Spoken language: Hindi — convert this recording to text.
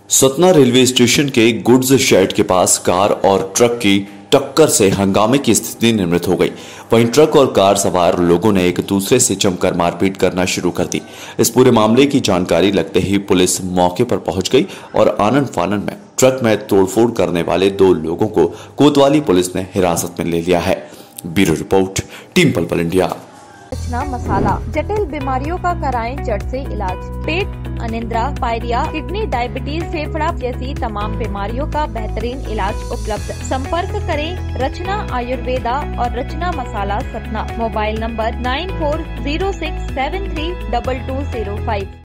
सतना रेलवे स्टेशन के गुड्स शेड के पास कार और ट्रक की टक्कर से हंगामे की स्थिति निर्मित हो गई। वहीं ट्रक और कार सवार लोगों ने एक दूसरे से जमकर मारपीट करना शुरू कर दी। इस पूरे मामले की जानकारी लगते ही पुलिस मौके पर पहुंच गई और आनन फानन में ट्रक में तोड़फोड़ करने वाले 2 लोगों को कोतवाली पुलिस ने हिरासत में ले लिया है। ब्यूरो रिपोर्ट, टीम पल पल इंडिया। रचना मसाला। जटिल बीमारियों का कराएं जड़ से इलाज। पेट, अनिद्रा, पायरिया, किडनी, डायबिटीज, फेफड़ा जैसी तमाम बीमारियों का बेहतरीन इलाज उपलब्ध। संपर्क करें रचना आयुर्वेदा और रचना मसाला सतना। Mobile number 9406732205।